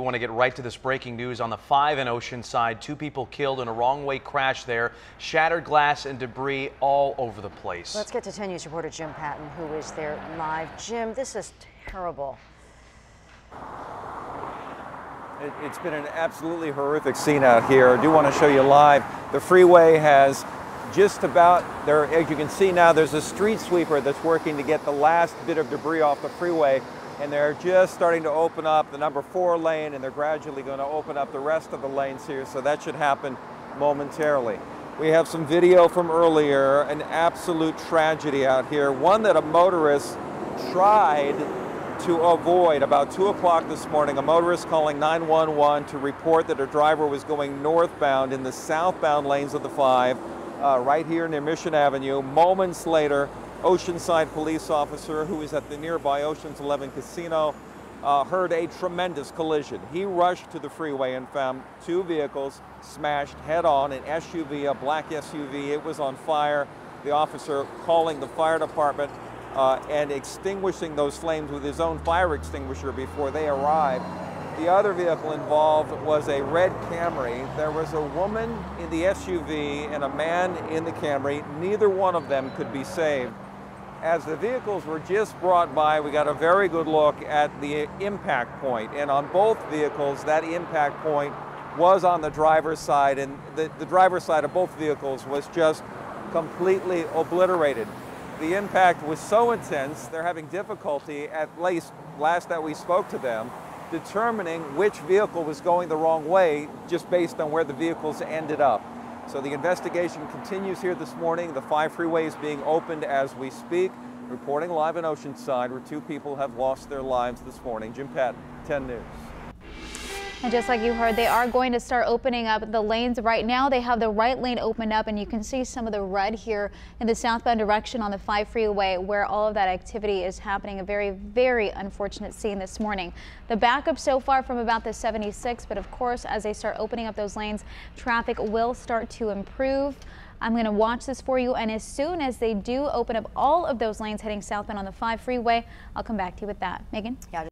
We want to get right to this breaking news on the 5 in Oceanside. 2 people killed in a wrong-way crash there. Shattered glass and debris all over the place. Let's get to 10 News reporter Jim Patton, who is there live. Jim, this is terrible. It's been an absolutely horrific scene out here. I do want to show you live. The freeway has just about, there, as you can see now, there's a street sweeper that's working to get the last bit of debris off the freeway. And they're just starting to open up the number 4 lane, and they're gradually going to open up the rest of the lanes here, so that should happen momentarily. We have some video from earlier, an absolute tragedy out here, one that a motorist tried to avoid. About 2 o'clock this morning, a motorist calling 911 to report that a driver was going northbound in the southbound lanes of the 5, right here near Mission Avenue. Moments later, Oceanside police officer who is at the nearby Oceans 11 casino heard a tremendous collision. He rushed to the freeway and found 2 vehicles smashed head-on, an SUV, a black SUV. It was on fire. The officer calling the fire department and extinguishing those flames with his own fire extinguisher before they arrived. The other vehicle involved was a red Camry. There was a woman in the SUV and a man in the Camry. Neither one of them could be saved. As the vehicles were just brought by, we got a very good look at the impact point. And on both vehicles, that impact point was on the driver's side, and the driver's side of both vehicles was just completely obliterated. The impact was so intense, they're having difficulty, at least last that we spoke to them, determining which vehicle was going the wrong way just based on where the vehicles ended up. So the investigation continues here this morning. The 5 freeway is being opened as we speak. Reporting live in Oceanside, where 2 people have lost their lives this morning. Jim Patton, 10 News. And just like you heard, they are going to start opening up the lanes. Right now, they have the right lane opened up, and you can see some of the red here in the southbound direction on the 5 freeway where all of that activity is happening. A very, very unfortunate scene this morning. The backup so far from about the 76, but of course, as they start opening up those lanes, traffic will start to improve. I'm going to watch this for you, and as soon as they do open up all of those lanes heading southbound on the 5 freeway, I'll come back to you with that. Megan? Yeah.